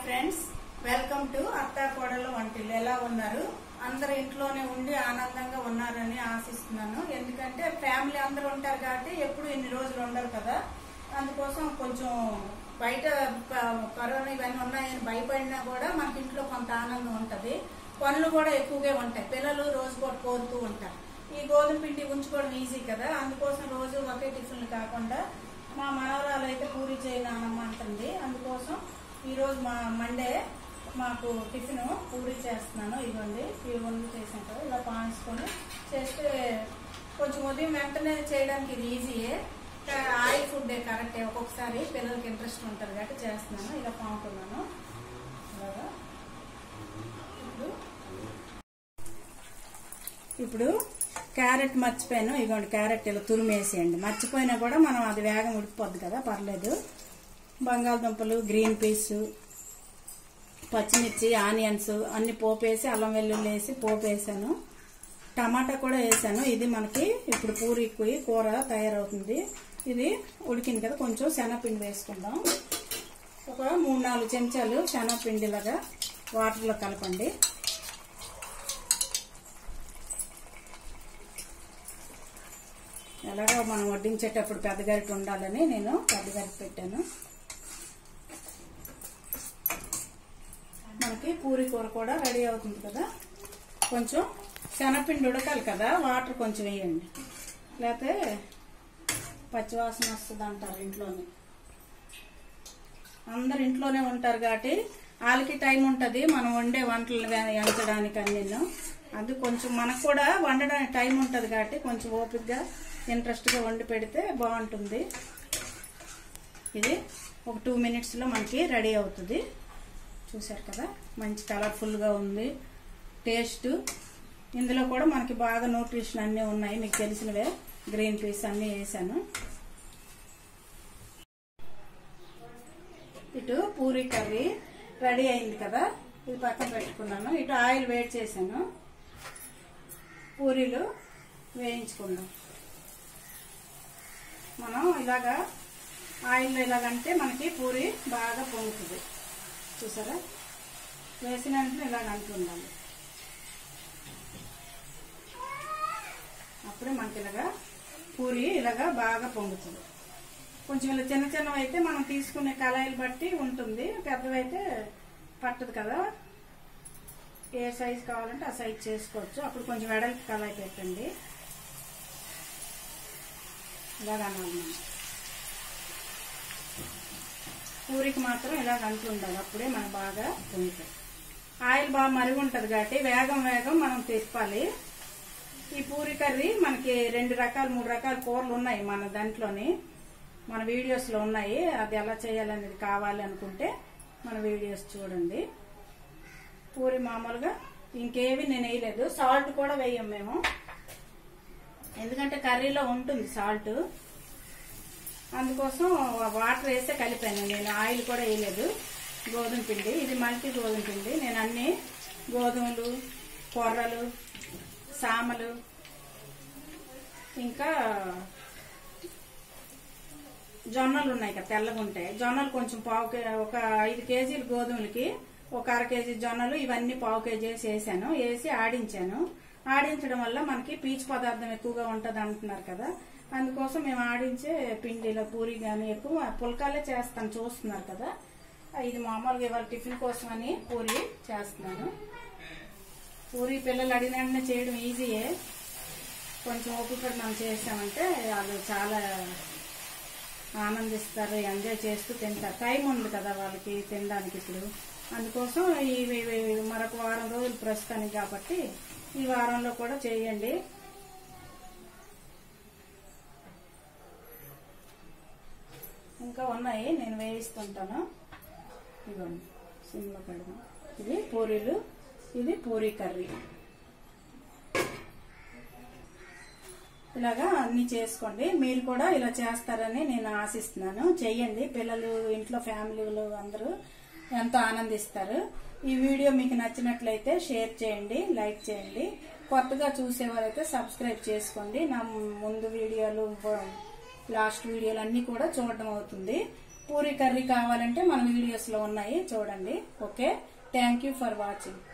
Friends, welcome to అత్తా కోడళ్ళ వంటిల్లు. ఎలా ఉన్నారు? అందరు ఇంట్లోనే ఉండి ఆనందంగా ఉన్నారని ఆశిస్తున్నాను. ఎందుకంటే ఫ్యామిలీ అందరూ ఉంటారు కాబట్టి ఎప్పుడు ఇన్ని రోజులు ఉండరు కదా. అందుకోసం కొంచెం బయట కరోనా ఇవన్నీ ఉన్నాయని భయపడినా కూడా మనకి ఇంట్లో కొంత ఆనందం ఉంటుంది. పనులు కూడా ఎక్కువగా ఉంటాయి. పిల్లలు రోజు కూడా కోరుతూ ఉంటారు. ఈ గోధుమ పిండి ఉంచుకోవడం ఈజీ కదా. అందుకోసం రోజు ఒకే టిఫిన్లు కాకుండా మా మనవరాలు అయితే పూరి చేయనమ్మంటుంది. అందుకోసం ఈరోజు మా మండే మాకు టిఫిన్ పూరి చేస్తున్నాను. ఇవ్వండి, ఇవన్నీ చేసాం కదా, ఇలా పాయించుకొని చేస్తే కొంచెం ఉదయం వెంటనే చేయడానికి ఇది ఈజీయే. ఆయిల్ ఫుడ్ కరెక్టే. ఒక్కొక్కసారి పిల్లలకి ఇంట్రెస్ట్ ఉంటుంది కాబట్టి చేస్తున్నాను. ఇలా పాముకున్నాను. అలాగా ఇప్పుడు క్యారెట్ మర్చిపోయాను. ఇదిగోండి, క్యారెట్ ఇలా తురిమేసేయండి. మర్చిపోయినా కూడా మనం అది వేగం ఉడికిపోద్ది కదా, పర్లేదు. బంగాళదుంపలు, గ్రీన్ పీస్, పచ్చిమిర్చి, ఆనియన్స్ అన్ని పోపేసి అల్లం వెల్లుల్లి వేసి పోపేసాను. టమాటా కూడా వేసాను. ఇది మనకి ఇప్పుడు పూరికి కూర తయారవుతుంది. ఇది ఉడికింది కదా, కొంచెం శనగపిండి వేసుకుందాం. ఒక 3-4 చెంచాలు శనగపిండిలాగా వాటర్లో కలపండి. ఎలాగో మనం వడ్డించేటప్పుడు పెద్ద గరిటె ఉండాలని నేను పెద్ద గరిటె పెట్టాను. మనకి పూరి కూర కూడా రెడీ అవుతుంది కదా. కొంచెం శనగపిండి ఉడకాలి కదా, వాటర్ కొంచెం వేయండి, లేకపోతే పచ్చివాసన వస్తుంది అంటారు. ఇంట్లోనే అందరు ఇంట్లోనే ఉంటారు కాబట్టి వాళ్ళకి టైం ఉంటుంది మనం వండే వంటలు ఎంచడానికి అన్నీ. అది కొంచెం మనకు కూడా వండడానికి టైం ఉంటుంది కాబట్టి కొంచెం ఓపికగా ఇంట్రెస్ట్గా వండి పెడితే బాగుంటుంది. ఇది ఒక 2 మినిట్స్లో మనకి రెడీ అవుతుంది. చూసారు కదా, మంచి కలర్ఫుల్గా ఉంది. టేస్ట్ ఇందులో కూడా మనకి బాగా న్యూట్రిషన్ అన్నీ ఉన్నాయి, మీకు తెలిసినవే. గ్రీన్ పీస్ అన్నీ వేసాను. ఇటు పూరీ కర్రీ రెడీ అయింది కదా, ఇది పక్కన పెట్టుకున్నాను. ఇటు ఆయిల్ వేడి చేశాను. పూరీలు వేయించుకుందాం. మనం ఇలాగా ఆయిల్లో ఇలాగంటే మనకి పూరి బాగా పొంగుతుంది. చూసారా, వేసిన వెంటనే ఇలాగ అంటుండాలి. అప్పుడే మనకి ఇలాగా పూరి ఇలాగా బాగా పొంగుతుంది. కొంచెం ఇలా చిన్న చిన్నవి అయితే మనం తీసుకునే కళాయిలు బట్టి ఉంటుంది, పెద్దవైతే పట్టదు కదా. ఏ సైజు కావాలంటే ఆ సైజు చేసుకోవచ్చు. అప్పుడు కొంచెం వెడల్పు కళాయి పెట్టండి. ఇలాగ అనాలి మనం. పూరికి మాత్రం ఇలాగ అంటూ ఉండాలి, అప్పుడే మనకు బాగా పొంగుతాయి. ఆయిల్ బాగా మరిగి ఉంటుంది కాబట్టి వేగం మనం తిప్పాలి. ఈ పూరి కర్రీ మనకి 2 రకాలు 3 రకాల కూరలు ఉన్నాయి మన దాంట్లోని, మన వీడియోస్లో ఉన్నాయి. అది ఎలా చేయాలనేది కావాలి అనుకుంటే మన వీడియోస్ చూడండి. పూరి మామూలుగా ఇంకేవి నేను వేయలేదు. సాల్ట్ కూడా వేయం మేము, ఎందుకంటే కర్రీలో ఉంటుంది సాల్ట్. అందుకోసం వాటర్ వేస్తే కలిపాను నేను, ఆయిల్ కూడా వేయలేదు. గోధుమ పిండి, ఇది మల్టీ గోధుమ పిండి. నేను అన్ని గోధుమలు, కొర్రలు, సామలు, ఇంకా జొన్నలు ఉన్నాయి కదా, తెల్లగా ఉంటాయి. జొన్నలు కొంచెం ఒక 5 కేజీలు గోధుమలకి ఒక 1/2 కేజీ జొన్నలు, ఇవన్నీ 1/4 కేజీ వేసాను. వేసి ఆడించాను. ఆడించడం వల్ల మనకి పీచు పదార్థం ఎక్కువగా ఉంటుంది అంటున్నారు కదా, అందుకోసం మేము ఆడించే పిండిలో పూరి కానీ ఎక్కువ పుల్కాలే చేస్తాను, చూస్తున్నారు కదా. ఇది మామూలుగా ఇవాళ టిఫిన్ కోసం అని పూరి చేస్తున్నాను. పూరి పిల్లలు అడిగిన వెంటనే చేయడం ఈజీయే. కొంచెం ఓపిక మనం చేసామంటే వాళ్ళు చాలా ఆనందిస్తారు, ఎంజాయ్ చేస్తూ తింటారు. టైం ఉంది కదా వాళ్ళకి తినడానికి ఇప్పుడు. అందుకోసం ఇవి మరొక వారం రోజులు ప్రస్తుతానికి కాబట్టి ఈ వారంలో కూడా చేయండి. ఇంకా ఉన్నాయి, నేను వేయిస్తుంటాను. ఇదిగోండి, సిమ్లో పెడదాం. ఇది పూరీలు, ఇది పూరీ కర్రీ. ఇలాగా అన్ని చేసుకోండి. మీరు కూడా ఇలా చేస్తారని నేను ఆశిస్తున్నాను. చెయ్యండి, పిల్లలు ఇంట్లో ఫ్యామిలీలు అందరూ ఎంతో ఆనందిస్తారు. ఈ వీడియో మీకు నచ్చినట్లయితే షేర్ చేయండి, లైక్ చేయండి. కొత్తగా చూసేవారైతే సబ్స్క్రైబ్ చేసుకోండి. నా ముందు వీడియోలు, లాస్ట్ వీడియోలు అన్నీ కూడా చూడడం అవుతుంది. పూరి కర్రీ కావాలంటే మన వీడియోస్ లో ఉన్నాయి చూడండి. Okay, thank you for watching.